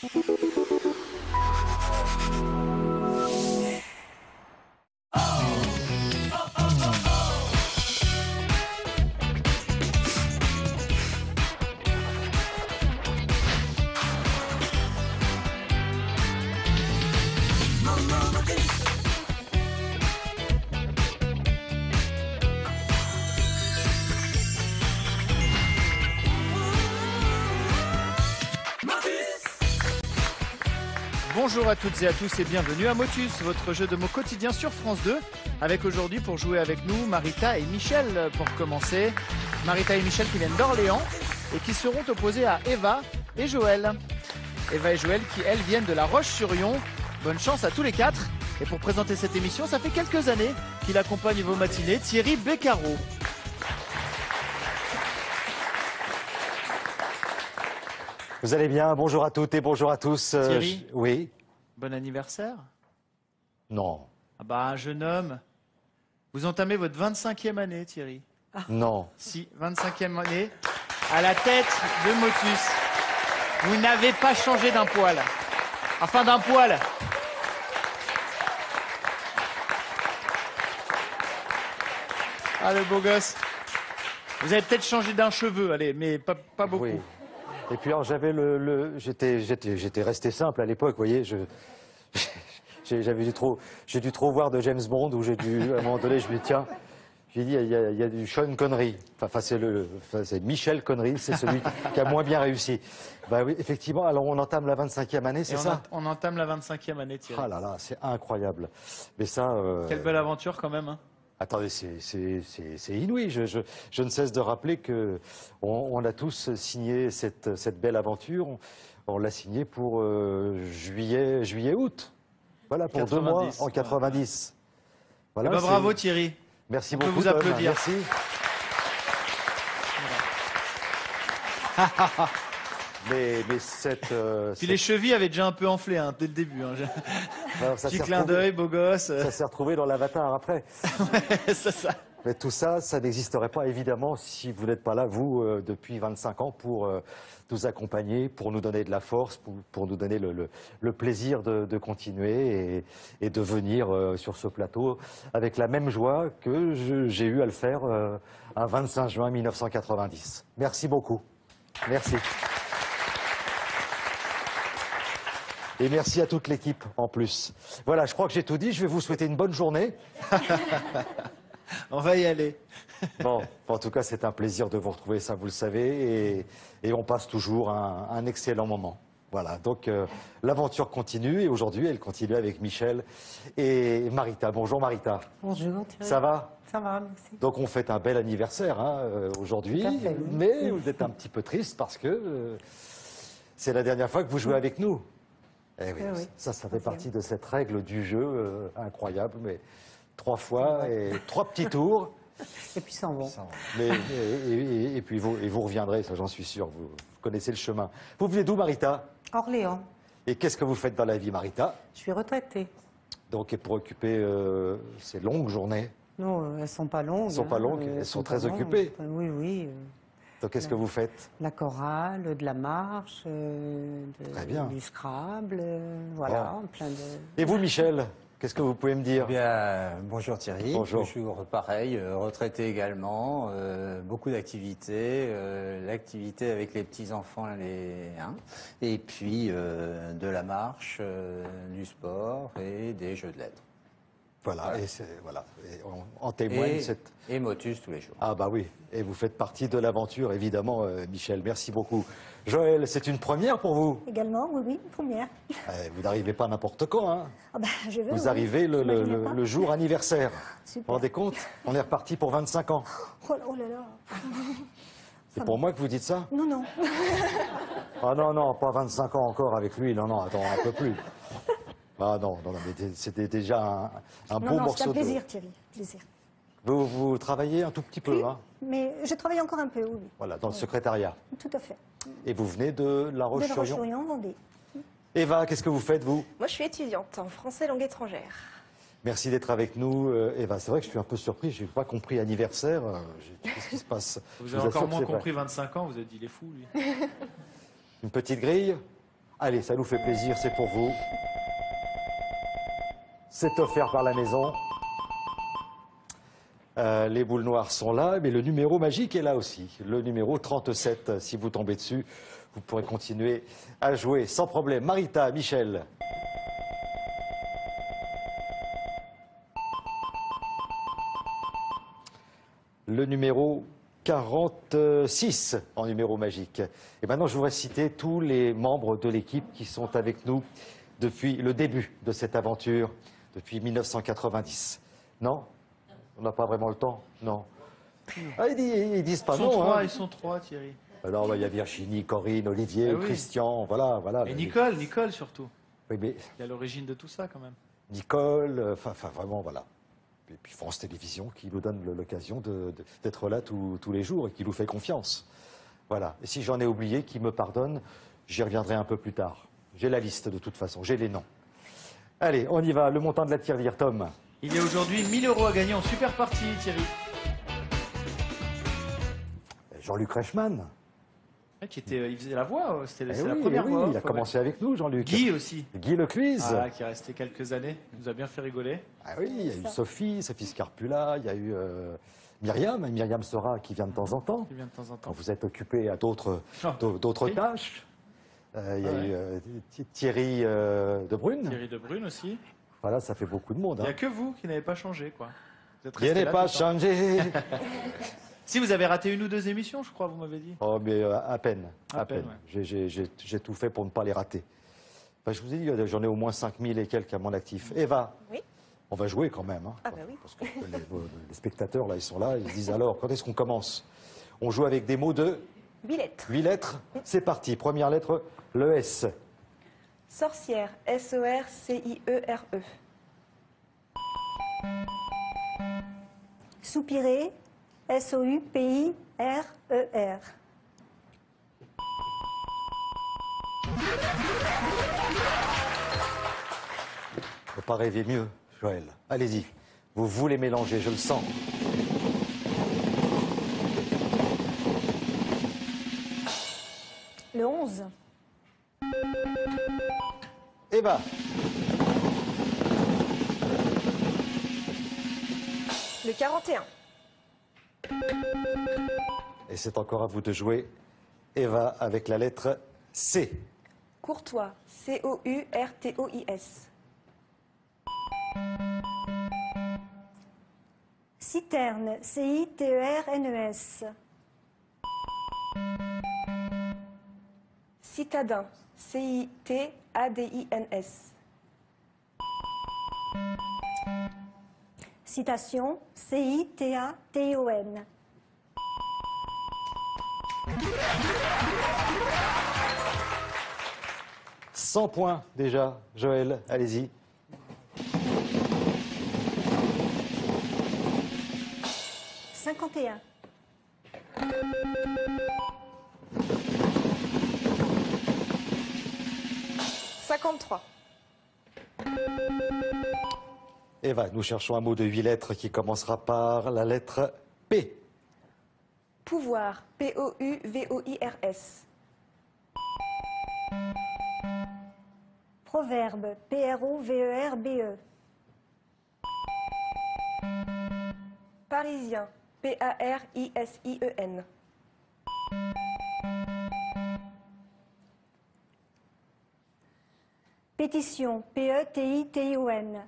Bonjour à toutes et à tous et bienvenue à Motus, votre jeu de mots quotidien sur France 2. Avec aujourd'hui pour jouer avec nous Marita et Michel pour commencer. Marita et Michel qui viennent d'Orléans et qui seront opposés à Eva et Joël. Eva et Joël qui elles viennent de La Roche-sur-Yon. Bonne chance à tous les quatre. Et pour présenter cette émission, ça fait quelques années qu'il accompagne vos matinées, Thierry Beccaro. Vous allez bien? Bonjour à toutes et bonjour à tous. Thierry, oui. Bon anniversaire. Non. Ah bah, un jeune homme. Vous entamez votre 25e année, Thierry. Non. Si, 25e année, à la tête de Motus. Vous n'avez pas changé d'un poil. Enfin, d'un poil. Ah, le beau gosse. Vous avez peut-être changé d'un cheveu, allez, mais pas beaucoup. Oui. Et puis alors j'avais j'étais resté simple à l'époque, vous voyez. J'ai dû trop voir de James Bond où j'ai dû à un moment donné je me dis tiens, j'ai dit il y a du Sean Connery. Enfin c'est Michel Connery, c'est celui qui a moins bien réussi. Bah oui, effectivement. Alors on entame la 25e année, c'est ça? On entame la 25e année, Thierry. Ah là là, c'est incroyable. Mais ça. Quelle belle aventure quand même. Hein. Attendez, c'est inouï. Je ne cesse de rappeler que on a tous signé cette belle aventure. On l'a signé pour juillet-août. Voilà, pour 2 mois en 90. Voilà, ben, bravo Thierry. Merci on beaucoup. On peut vous applaudir. Merci. Mais cette... Puis les chevilles avaient déjà un peu enflé hein, dès le début. Hein. Petit clin d'œil, beau gosse. Ça s'est retrouvé dans l'avatar après. Ouais, c'est ça. Mais tout ça, ça n'existerait pas évidemment si vous n'êtes pas là, vous, depuis 25 ans, pour nous accompagner, pour nous donner de la force, pour nous donner le plaisir de continuer et de venir sur ce plateau avec la même joie que j'ai eu à le faire un 25 juin 1990. Merci beaucoup. Merci. Et merci à toute l'équipe en plus. Voilà, je crois que j'ai tout dit. Je vais vous souhaiter une bonne journée. On va y aller. Bon, en tout cas, c'est un plaisir de vous retrouver, ça vous le savez, et on passe toujours un excellent moment. Voilà, donc l'aventure continue, et aujourd'hui, elle continue avec Michel et Marita. Bonjour Marita. Bonjour Thierry. Ça va? Ça va, merci. Donc on fête un bel anniversaire hein, aujourd'hui, Tout à fait, oui. mais vous êtes un petit peu triste parce que c'est la dernière fois que vous jouez avec nous. Eh oui, oui. Ça fait partie de cette règle du jeu incroyable, mais 3 fois et 3 petits tours. Et puis s'en vont. Et puis vous reviendrez, ça j'en suis sûr, vous connaissez le chemin. Vous venez d'où Marita? Orléans. Et qu'est-ce que vous faites dans la vie Marita? Je suis retraitée. Donc et pour occuper ces longues journées? Non, elles sont pas longues. Elles sont pas longues, elles sont très occupées. Oui, oui. Donc qu'est-ce que vous faites? La chorale, de la marche, Très bien. du Scrabble, voilà, plein de... Et vous Michel? Qu'est-ce que vous pouvez me dire? Eh bien, bonjour Thierry. Bonjour. Toujours pareil, retraité également, beaucoup d'activités, l'activité avec les petits-enfants, et puis de la marche, du sport et des jeux de lettres. Voilà, et en témoigne cette... Et Motus tous les jours. Ah bah oui, et vous faites partie de l'aventure évidemment Michel, merci beaucoup. Joël, c'est une première pour vous? Également, oui, oui, une première. Vous n'arrivez pas n'importe quand, hein? Ah bah, je veux, Vous oui. arrivez le jour anniversaire. Super. Vous vous rendez compte? On est reparti pour 25 ans. Oh là là. C'est pour moi que vous dites ça? Non, non. Ah non, non, pas 25 ans encore avec lui, non, non, attends, un peu plus. Ah non, non, mais c'était déjà un beau Non, morceau c'est un de... plaisir, Thierry, plaisir. Vous travaillez un tout petit peu, Oui, hein? mais je travaille encore un peu, oui. Voilà, dans le secrétariat. Tout à fait. Et vous venez de La De La Roche-sur-Yon? Roche-sur-Yon, Vendée. Eva, qu'est-ce que vous faites, vous? Moi, je suis étudiante en français langue étrangère. Merci d'être avec nous, Eva. C'est vrai que je suis un peu surpris, je n'ai pas compris anniversaire. Qu'est-ce qui se passe? Vous Je avez assure encore que moins c'est vrai. compris 25 ans, vous avez dit il est fou lui. Une petite grille? Allez, ça nous fait plaisir, c'est pour vous. C'est offert par la maison. Les boules noires sont là, mais le numéro magique est là aussi. Le numéro 37, si vous tombez dessus, vous pourrez continuer à jouer sans problème. Marita, Michel. Le numéro 46 en numéro magique. Et maintenant, je voudrais citer tous les membres de l'équipe qui sont avec nous depuis le début de cette aventure, depuis 1990. Non? On n'a pas vraiment le temps? Non. Ah, ils disent pas non. Hein. Ils sont trois, Thierry. Alors, il y a Virginie, Corinne, Olivier, Ah oui. Christian, voilà. Et Nicole surtout. Oui, mais Qui est à l'origine de tout ça, quand même. Nicole, enfin vraiment, voilà. Et puis France Télévisions qui nous donne l'occasion d'être là tous les jours et qui nous fait confiance. Voilà. Et si j'en ai oublié, qui me pardonne, j'y reviendrai un peu plus tard. J'ai la liste de toute façon, j'ai les noms. Allez, on y va. Le montant de la tirelire, Tom. Il y a aujourd'hui 1000 € à gagner en super partie, Thierry. Jean-Luc Reichmann. Il faisait la voix, c'est Eh la oui, première eh oui, voix. il a commencé avec nous, Jean-Luc. Guy aussi. Guy Lecluise. Qui est resté quelques années. Il nous a bien fait rigoler. Ah oui, il y a eu Sophie Scarpula, il y a eu Myriam Sora qui vient de temps en temps. Qui vient de temps en Quand temps. vous êtes occupé à d'autres Oui. tâches. Il y a Ouais. eu Thierry de Brune. Thierry de Brune aussi. Voilà, ça fait beaucoup de monde. Il n'y Hein. a que vous qui n'avez pas changé, quoi. Vous êtes Il resté n'est là pas tout le temps. changé. Si, vous avez raté une ou deux émissions, je crois, vous m'avez dit. Oh, mais à peine. À peine, J'ai tout fait pour ne pas les rater. Enfin, je vous ai dit, j'en ai au moins 5000 et quelques à mon actif. Eva, Oui. on va jouer quand même. Hein, Ah bah oui. Parce que les spectateurs, là, ils sont là, ils se disent alors, quand est-ce qu'on commence? On joue avec des mots de 8 lettres. 8 lettres. C'est parti. Première lettre, le S. Sorcière, S-O-R-C-I-E-R-E. Soupirer, S-O-U-P-I-R-E-R. Ne pas rêver mieux, Joël. Allez-y. Vous voulez mélanger, je le sens. Le 11. Eva, Le 41. et c'est encore à vous de jouer. Eva avec la lettre C. Courtois, C-O-U-R-T-O-I-S. Citerne, C-I-T-E-R-N-E-S. Citadin, C-I-T-A-D-I-N-S. Citation, C-I-T-A-T-I-O-N. « 100 points déjà, Joël. Allez-y. « 51. « 53. Eva, nous cherchons un mot de 8 lettres qui commencera par la lettre P. Pouvoir, P-O-U-V-O-I-R-S. Proverbe, P-R-O-V-E-R-B-E. Parisien, P-A-R-I-S-I-E-N. Pétition, P-E-T-I-T-I-O-N.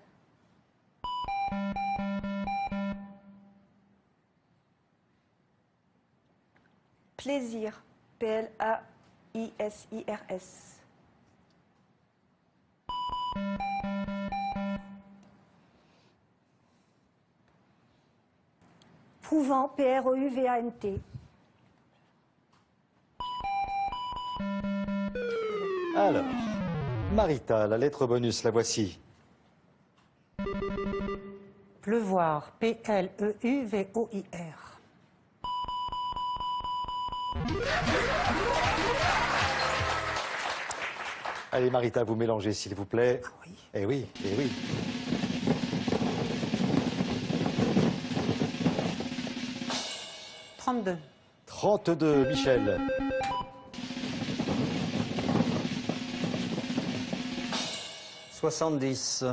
Plaisir, P-L-A-I-S-I-R-S. Prouvant, P-R-O-U-V-A-N-T. Alors, Marita, la lettre bonus, la voici. Pleuvoir, P-L-E-U-V-O-I-R. Allez, Marita, vous mélangez, s'il vous plaît. Ah oui. Eh oui, eh oui. « 32. 32, Michel. 70.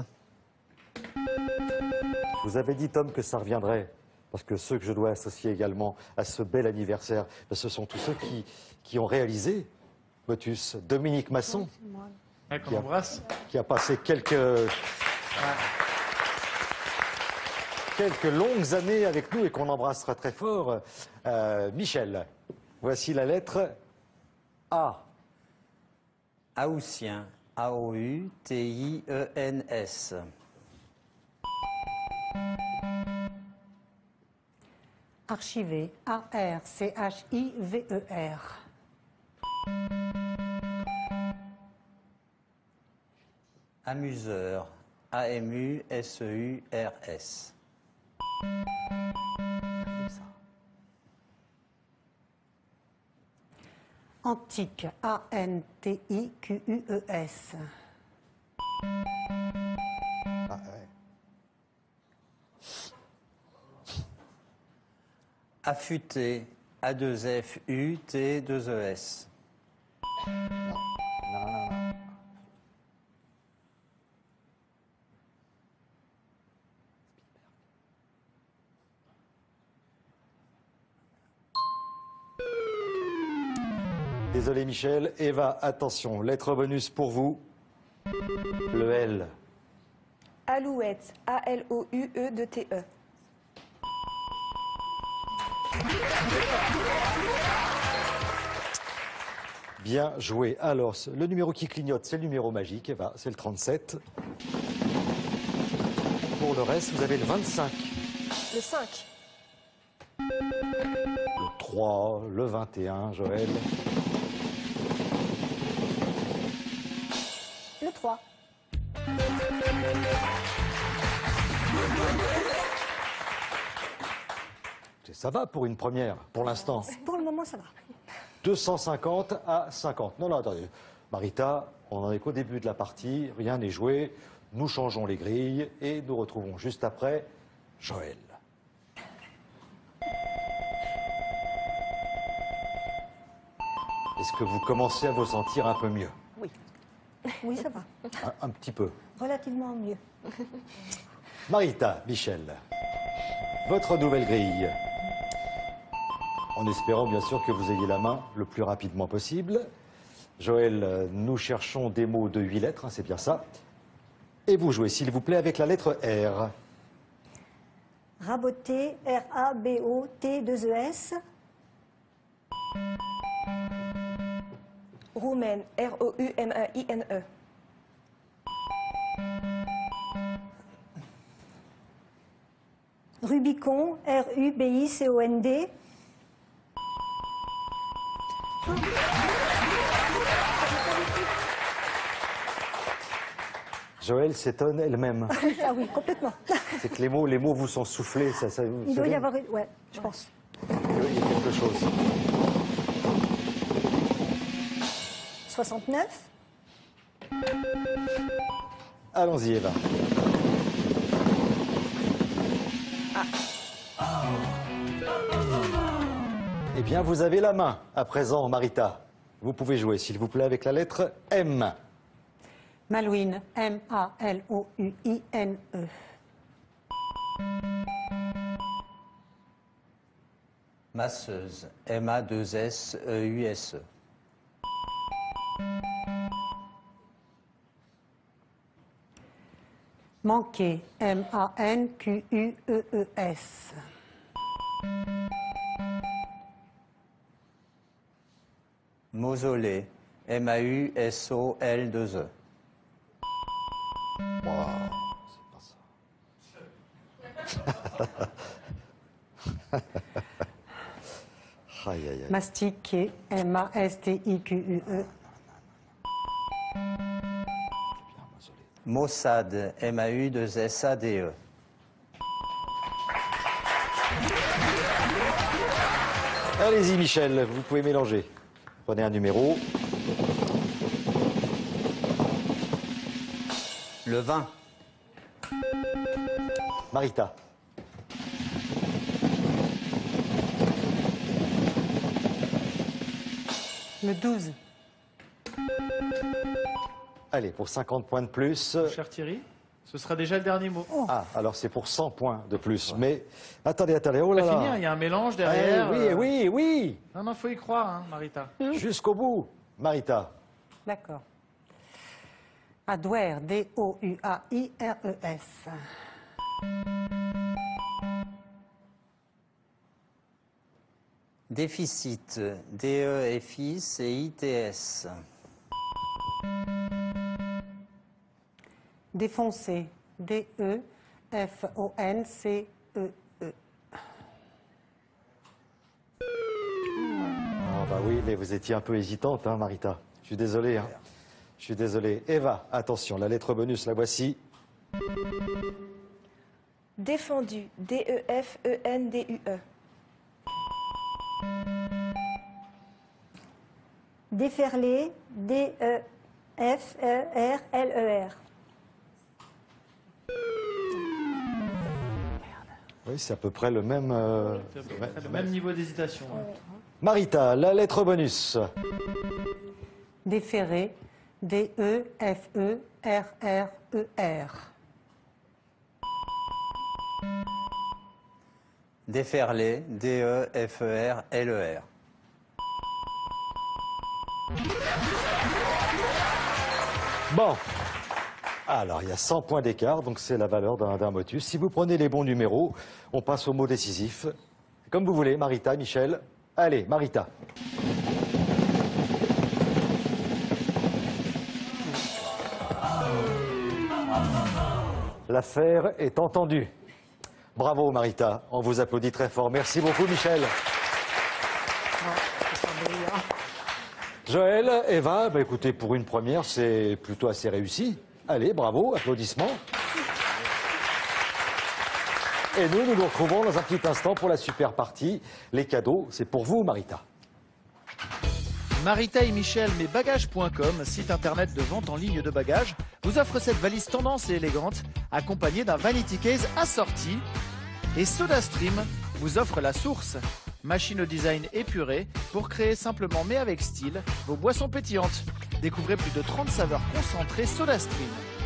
Je vous avais dit, Tom, que ça reviendrait. Parce que ceux que je dois associer également à ce bel anniversaire, ben, ce sont tous ceux qui ont réalisé Motus. Dominique Masson, Ouais, qu'on embrasse. qui a passé quelques longues années avec nous et qu'on embrassera très fort. Michel, voici la lettre A. Haussien. A-O-U-T-I-E-N-S. Archiver. A-R-C-H-I-V-E-R. Amuseur. A-M-U-S-E-U-R-S. Antique. A-N-T-I-Q-U-E-S. Ah, ouais. Affûté. A-2-F-U-T-2-E-S. Non. Désolé Michel. Eva, attention, lettre bonus pour vous. Le L. Alouette. A-L-O-U-E-T-E. Bien joué. Alors, le numéro qui clignote, c'est le numéro magique. Eva, c'est le 37. Pour le reste, vous avez le 25, Le 5. le 3, le 21, Joël. Le 3. Ça va pour une première, pour l'instant. Pour le moment, ça va. 250 à 50. Non, non, attendez. Marita, on n'en est qu'au début de la partie, rien n'est joué. Nous changeons les grilles et nous retrouvons juste après Joël. Est-ce que vous commencez à vous sentir un peu mieux? Oui, ça va. Un petit peu. Relativement mieux. Marita, Michel, votre nouvelle grille. En espérant bien sûr que vous ayez la main le plus rapidement possible. Joël, nous cherchons des mots de 8 lettres, hein, c'est bien ça. Et vous jouez, s'il vous plaît, avec la lettre R. Raboté. R-A-B-O-T-2-E-S. Roumaine. R-O-U-M-A-I-N-E. Rubicon. R-U-B-I-C-O-N-D. Joël s'étonne elle-même. Ah oui, complètement. C'est que les mots vous sont soufflés. Ça, vous Il doit y savez, avoir... Ouais, je pense. il y a quelque chose. 69. Allons-y, Eva. Eh bien, vous avez la main. À présent, Marita, vous pouvez jouer, s'il vous plaît, avec la lettre M. Malouine. M-A-L-O-U-I-N-E. Masseuse. M-A-2-S-E-U-S-E. Manqué. M-A-N-Q-U-E-E-S. Mausolée. M-A-U-S-O-L-2-E. Wow, c'est pas ça. Aïe, aïe, aïe. Mastiqué. M-A-S-T-I-Q-U-E. Maussade. M-A-U-2-S-A-D-E. Allez-y, Michel, vous pouvez mélanger. Prenez un numéro. Le 20. Marita. Le 12. Allez, pour 50 points de plus. Cher Thierry, ce sera déjà le dernier mot. Ah, alors c'est pour 100 points de plus. Mais attendez, oh On là va là. finir, il y a un mélange derrière. Oui. Non, non, faut y croire, hein, Marita. Jusqu'au bout. Marita. D'accord. Adouaire, D-O-U-A-I-R-E-S. Déficit, D-E-F-I-C-I-T-S. Défoncer, D-E-F-O-N-C-E-E. Ah bah oui, mais vous étiez un peu hésitante, hein, Marita. Je suis désolé. Hein. Je suis désolé. Eva, attention, la lettre bonus, la voici. Défendu. D-E-F-E-N-D-U-E. Déferler, D-E-F-E-R-L-E-R. Oui, c'est à peu près le même. Le même niveau d'hésitation. hein. Marita, la lettre bonus. Déférer, D-E-F-E-R-R-E-R. Déferler, D-E-F-E-R-L-E-R. Bon. Alors, il y a 100 points d'écart, donc c'est la valeur d'un motus. Si vous prenez les bons numéros, on passe au mot décisif. Comme vous voulez, Marita, Michel. Allez, Marita. L'affaire est entendue. Bravo, Marita. On vous applaudit très fort. Merci beaucoup, Michel. Joël, Eva, bah écoutez, pour une première, c'est plutôt assez réussi. Allez, bravo, applaudissements. Et nous nous retrouvons dans un petit instant pour la super partie. Les cadeaux, c'est pour vous, Marita. Marita et Michel, mesbagages.com, site internet de vente en ligne de bagages, vous offre cette valise tendance et élégante, accompagnée d'un vanity case assorti. Et SodaStream vous offre la source, machine au design épuré pour créer simplement mais avec style vos boissons pétillantes. Découvrez plus de 30 saveurs concentrées SodaStream.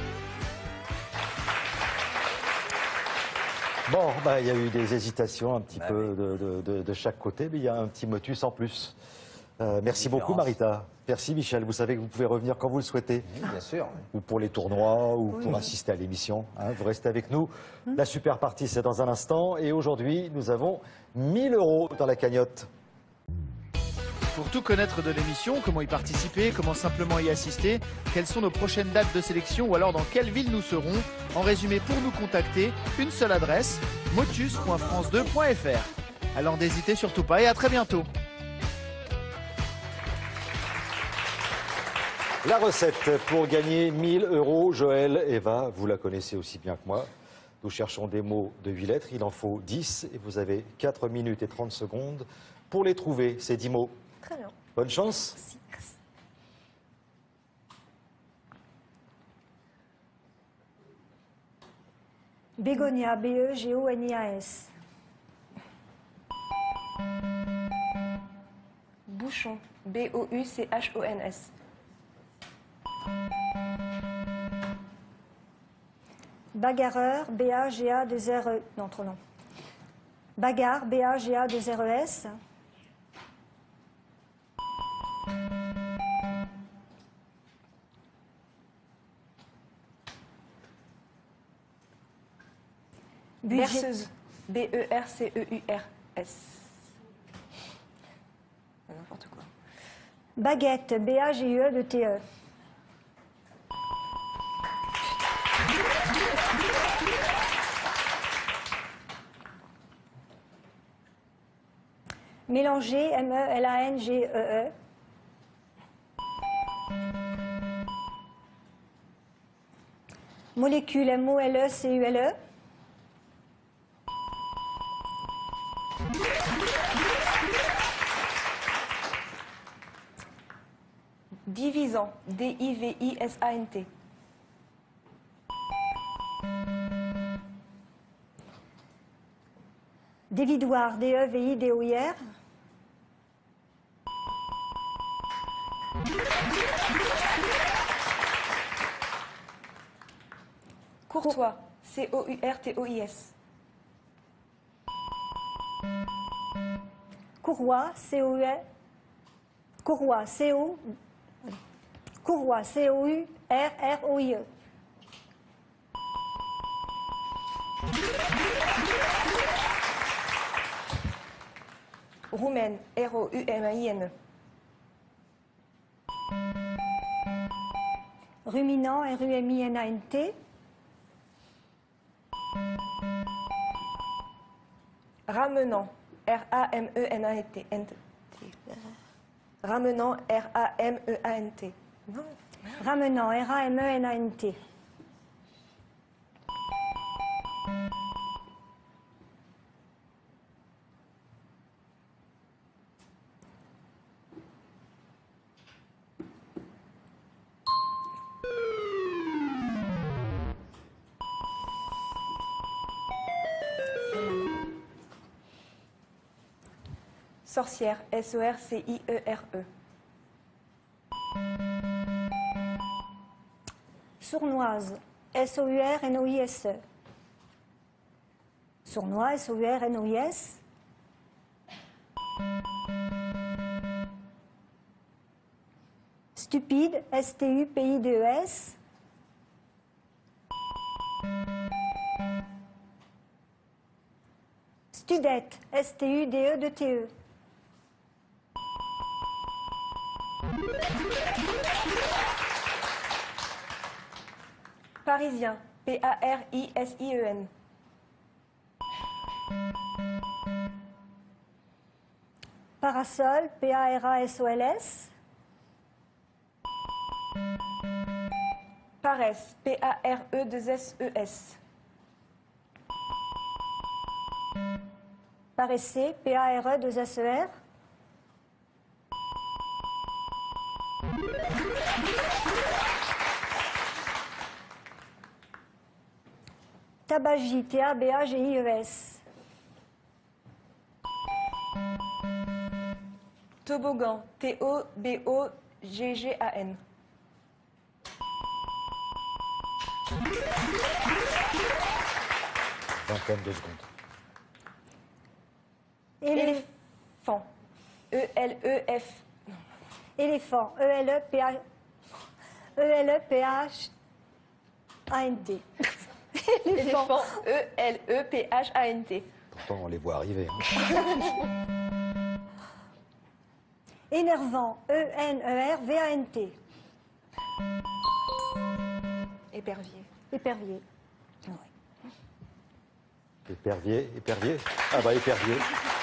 Bon, bah, il y a eu des hésitations un petit peu de chaque côté, mais il y a un petit motus en plus. Merci beaucoup, Marita. Merci, Michel. Vous savez que vous pouvez revenir quand vous le souhaitez. Oui, bien sûr. Ou pour les tournois, ou pour assister à l'émission. Hein, vous restez avec nous. La super partie, c'est dans un instant. Et aujourd'hui, nous avons 1000 € dans la cagnotte. Pour tout connaître de l'émission, comment y participer, comment simplement y assister, quelles sont nos prochaines dates de sélection ou alors dans quelle ville nous serons, en résumé pour nous contacter, une seule adresse, motus.france2.fr. Alors n'hésitez surtout pas et à très bientôt. La recette pour gagner 1000 €, Joël, Eva, vous la connaissez aussi bien que moi. Nous cherchons des mots de 8 lettres, il en faut 10 et vous avez 4 minutes et 30 secondes pour les trouver, ces 10 mots. Très bien. Bonne chance. Merci, merci. Bégonia, B-E-G-O-N-I-A-S. Bouchon. B-O-U-C-H-O-N-S. Bagarreur, B-A-G-A-2-R-E. Non, trop long. Bagarre, B-A-G-A-2-R-E-S. Berceuse. B-E-R-C-E-U-R-S. N'importe quoi. Baguette, B-A-G-U-E-T-E. Mélanger, M-E-L-A-N-G-E-E. Molécule, M-O-L-E-C-U-L-E. Divisant. D-I-V-I-S-A-N-T. Dévidoir, D-E-V-I-D-O-I-R. Courtois. C-O-U-R-T-O-I-S. Courroie, C-O-U-R. Courroie, C-O. Courroie, C-O-U-R-R-O-I-E. Roumaine. R-O-U-M-I-N. Ruminant, R-U-M-I-N-A-N-T. Ramenant. R-A-M-E-N-A-N-T. Ramenant. R-A-M-E-A-N-T. Non. Ramenant, R-A-M-E-N-A-N-T. Sorcière. S-O-R-C-I-E-R-E. Sournoise, S-O-U-R-N-O-I-S-E. Sournois, S-O-U-R-N-O-I-S. Stupide, S-T-U-P-I-D-E-S. Studette, S-T-U-D-E-T-E. Parisien. P-A-R-I-S-I-E-N. Parasol, P-A-R-A-S-O-L-S. Paresse. P-A-R-E-2-S-E-S. Paressé, P-A-R-E-2-S-E-R. Tabagie, T-A-B-A-G-I-E-S. Toboggan. T-O-B-O-G-G-A-N. Vingtaine de secondes. Éléphant. E-L-E-F. Éléphant, E-L-E-P-H. E-L-E-P-H-A-N-T. Éléphant. E-L-E-P-H-A-N-T. Pourtant, on les voit arriver. Hein. Énervant, E-N-E-R-V-A-N-T. Épervier. Épervier. Oui. Épervier, épervier. Ah bah épervier.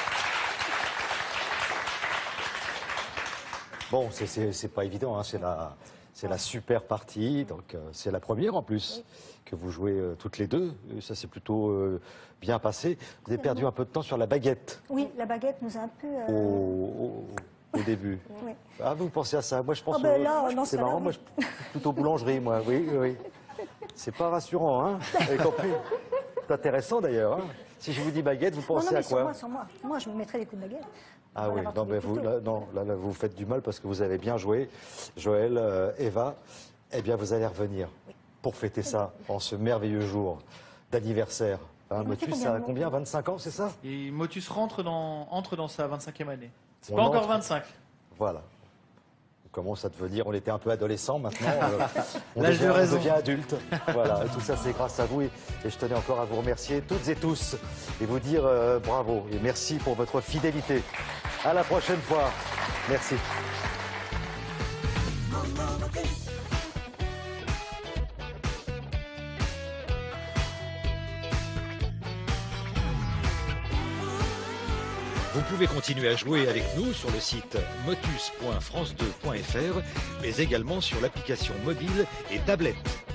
Bon, c'est pas évident, hein. C'est la super partie, donc c'est la première en plus que vous jouez toutes les deux. Ça s'est plutôt bien passé. Vous avez perdu un peu de temps sur la baguette Oui, la baguette nous a un peu... au début. Oui. Ah, vous pensez à ça? Moi, je pense. Ah ben là, dans ce c'est cas-là, marrant. oui. Moi, je plutôt boulangerie, moi. Oui, oui, oui. C'est pas rassurant, hein. Vous avez compris? C'est intéressant d'ailleurs. Hein. Si je vous dis baguette, vous Non, pensez non, mais à quoi? sur moi. Moi, je me mettrais des coups de baguette. Ah Pour oui, l'avoir non, trouvé mais plus vous, tôt. là, non, là, vous faites du mal parce que vous avez bien joué, Joël, Eva. Eh bien, vous allez revenir pour fêter ça en ce merveilleux jour d'anniversaire. Hein, Et Motus, combien ça de a monde combien? 25 ans, c'est ça? Et Motus entre dans sa 25e année. C'est On pas encore entre. 25. Voilà. On commence à devenir, on était un peu adolescent maintenant, on L'âge de devient, raison. on devient adulte. Voilà, et tout ça c'est grâce à vous et je tenais encore à vous remercier toutes et tous et vous dire bravo et merci pour votre fidélité. À la prochaine fois. Merci. Vous pouvez continuer à jouer avec nous sur le site motus.france2.fr, mais également sur l'application mobile et tablette.